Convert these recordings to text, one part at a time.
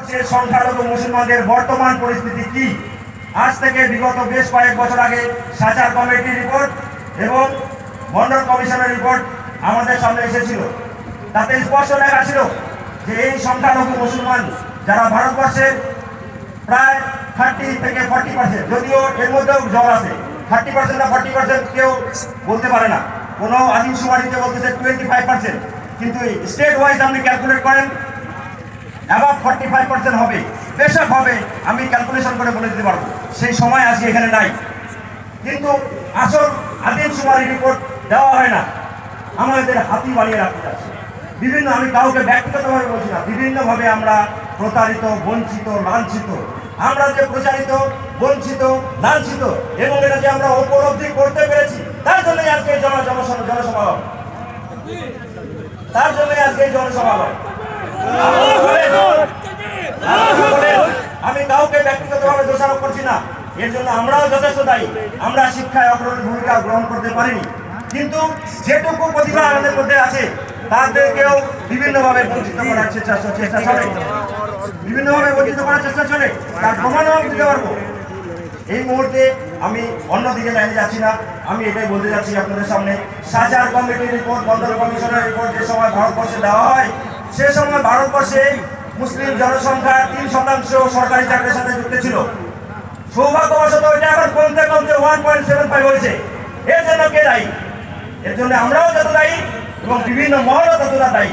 ভারতবর্ষের সংখ্যালঘু মুসলমানদের বর্তমান পরিস্থিতি কি, আজ থেকে বিগত বেশ কয়েক বছর আগে সাচার কমিটির রিপোর্ট এবং মন্ডল কমিশনের রিপোর্ট আমাদের সামনে এসেছিল। তাতে স্পষ্ট লেখা ছিল যে এই সংখ্যালঘু মুসলমান যারা ভারতবর্ষের প্রায় 30 থেকে 40%, যদিও এর মধ্যেও জল আছে, 30% না 40% কেউ বলতে পারে না, কোনো আদিমশুমারিতে বলতেছে 25%, কিন্তু স্টেট ওয়াইজ আপনি ক্যালকুলেট করেন অ্যাবাভ 45% হবে, বেশক হবে, আমি ক্যালকুলেশন করে বলে দিতে পারবো, সেই সময় আজকে এখানে নাই। কিন্তু আসল আদিমশুমারি রিপোর্ট দেওয়া হয় না, আমাদের হাতি বানিয়ে রাখতে যাচ্ছে বিভিন্ন, আমি কাউকে ব্যক্তিগতভাবে বলছি না, বিভিন্নভাবে আমরা প্রতারিত, বঞ্চিত, লাঞ্ছিত। আমরা যে প্রচারিত, বঞ্চিত, লাঞ্ছিত এবং এটা যে আমরা উপলব্ধি করতে পেরেছি, তার জন্যই আজকে জনসভা, তার জন্যই আজকে জনসভা। আমি কাউকে ব্যক্তিগতভাবে দোষারোপ করছি না, এর জন্য আমরাও যথেষ্ট দায়ী। আমরা শিক্ষায় অগ্রণী ভূমিকা গ্রহণ করতে পারিনি, কিন্তু যেটুকু প্রতিভা আমাদের মধ্যে আছে তাদেরকেও বিভিন্নভাবে বঞ্চিত করার চেষ্টা চলে, বিভিন্নভাবে বঞ্চিত করার চেষ্টা চলে, তার প্রমাণও আমি দিতে পারবো। এই মুহূর্তে আমি অন্যদিকে লাইনে যাচ্ছি না, আমি এটাই বলতে যাচ্ছি আপনাদের সামনে, সাচার কমিটির রিপোর্ট, মন্ডল কমিশনের রিপোর্ট যে সময় ভারতবর্ষে দেওয়া হয়, সে সময় ভারতবর্ষে মুসলিম জনসংখ্যার 3% সরকারি চাকরির সাথে যুক্ত ছিল। সৌভাগ্যবশত এটা এখন কমতে কমতে 1.75 হয়েছে। এর জন্য কে দায়ী? এর জন্য আমরাও যত দায়ী এবং বিভিন্ন মহলও ততটা দায়ী,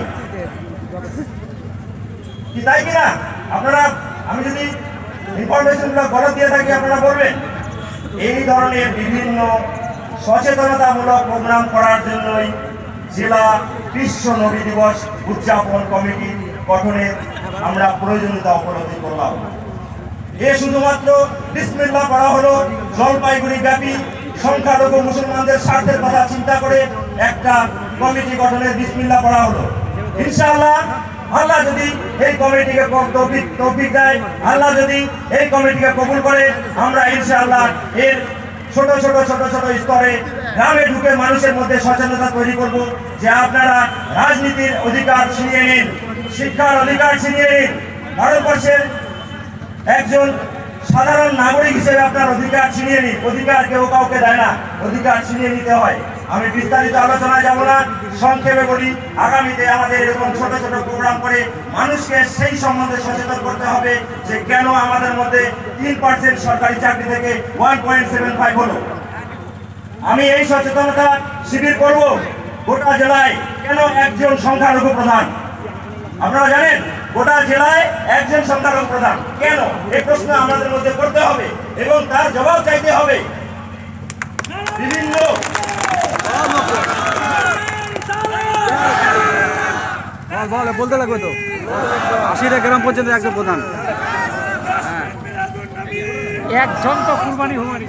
কি তাই কিনা? আপনারা, আমি যদি ইনফরমেশনগুলো গলত দিয়ে থাকি আপনারা বলবেন। এই ধরনের বিভিন্ন সচেতনতামূলক প্রোগ্রাম করার জন্যই জেলা বিশ্ব নবী দিবস উদযাপন কমিটি গঠনের আমরা প্রয়োজনীয়তা উপলব্ধি করলাম। এ শুধুমাত্র বিসমিল্লাহ পড়া হলো, জলপাইগুড়ি ব্যাপী সংখ্যালঘু মুসলমানদের স্বার্থের কথা চিন্তা করে একটা কমিটি গঠনের বিসমিল্লাহ পড়া হলো। ইনশাআল্লাহ আল্লাহ যদি এই কমিটিকে তৌফিক দেয়, আল্লাহ যদি এই কমিটিকে কবুল করে, আমরা ইনশাআল্লাহ এর ছোট ছোট স্তরে গ্রামে ঢুকে মানুষের মধ্যে সচেতনতা তৈরি করব যে আপনারা রাজনীতির অধিকার ছিনিয়ে নিন, শিক্ষার অধিকার ছিনিয়ে নিন, ভারতবর্ষের একজন সাধারণ নাগরিক হিসেবে আপনার অধিকার ছিনিয়ে নিন। অধিকার কেউ কাউকে দেয় না, অধিকার ছিনিয়ে নিতে হয়। আমি বিস্তারিত আলোচনায় যাব না, সংক্ষেপে বলি, আগামীতে আমাদের এরকম ছোট ছোট প্রোগ্রাম করে মানুষকে সেই সম্বন্ধে সচেতন করতে হবে যে কেন আমাদের মধ্যে 3% সরকারি চাকরি থেকে 1.75 হলো। আমি এই সচেতনতা শিবির করব গোটা জেলায়। কেন একজন সংখ্যালঘু প্রধান? আপনারা জানেন গোটা জেলায় একজন সংখ্যালঘু প্রধান কেন? এই প্রশ্ন আমাদের মধ্যে করতে হবে এবং তার জবাব চাইতে হবে। বিভিন্ন বলতে লাগবে তো 80টা গ্রাম পর্যন্ত একজন প্রধান, একজন তো কুরবানি হুমানি।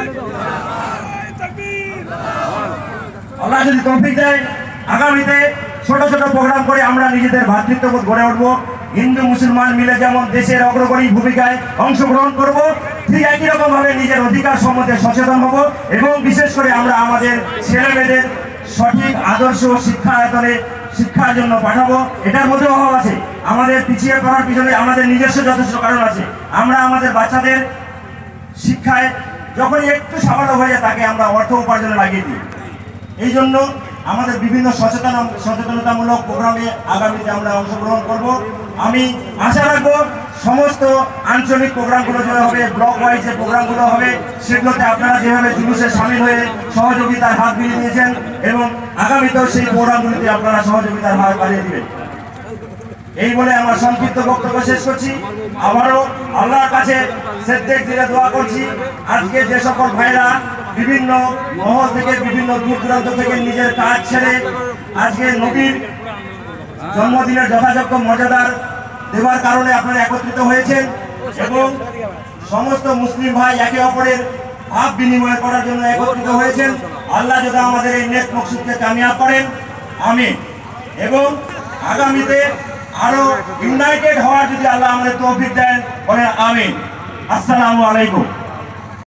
আল্লাহ যদি তৌফিক দেয়, আগামীতে ছোট ছোট প্রোগ্রাম করে আমরা নিজেদের ভ্রাতৃত্ববোধ গড়ে উঠবো। হিন্দু মুসলমান মিলে যেমন দেশের অগ্রগণী ভূমিকায় অংশগ্রহণ করব, ঠিক একই রকম ভাবে নিজের অধিকার সম্বন্ধে সচেতন হব এবং বিশেষ করে আমরা আমাদের ছেলেমেয়েদের সঠিক আদর্শ শিক্ষার জন্য পাঠাবো। এটার মধ্যে অভাব আছে, আমাদের পিছিয়ে পড়ার পিছনে আমাদের নিজস্ব যথেষ্ট কারণ আছে। আমরা আমাদের বাচ্চাদের শিক্ষায় যখনই একটু সামান্য হয়ে যায় তাকে আমরা অর্থ উপার্জনে লাগিয়ে দিই। এই জন্য আমাদের বিভিন্ন সচেতনতামূলক প্রোগ্রামে আগামীতে আমরা অংশগ্রহণ করব। আমি আশা রাখবো সমস্ত আঞ্চলিক প্রোগ্রামগুলো যে হবে, ব্লক ওয়াইজ যে প্রোগ্রামগুলো হবে, সেগুলোতে আপনারা যেভাবে জুলুসে সামিল হয়ে সহযোগিতার হাত বাড়িয়ে দিয়েছেন এবং আগামীতেও সেই প্রোগ্রামগুলিতে আপনারা সহযোগিতার হাত বাড়িয়ে দিবেন। এই বলে আমার সংক্ষিপ্ত বক্তব্য শেষ করছি। আবারও আল্লাহর কাছে সেদ্দেক দিলে দোয়া করছি, আজকে যে সকল ভাইরা বিভিন্ন মহল থেকে, বিভিন্ন দূর দূরান্ত থেকে নিজের কাজ ছেড়ে আজকে নবীর জন্মদিনের যথাযোগ্য মর্যাদার দেওয়ার কারণে আপনারা একত্রিত হয়েছেন এবং সমস্ত মুসলিম ভাই একে অপরের ভাব বিনিময় করার জন্য একত্রিত হয়েছেন। আল্লাহ যদি আমাদের এই নেক মকসুদকে কামিয়াব করেন, আমিন। এবং আগামীতে আরো ইউনাইটেড হওয়ার যদি আল্লাহ আমাদের তৌফিক দেন, বলেন আমিন। আসসালামু আলাইকুম।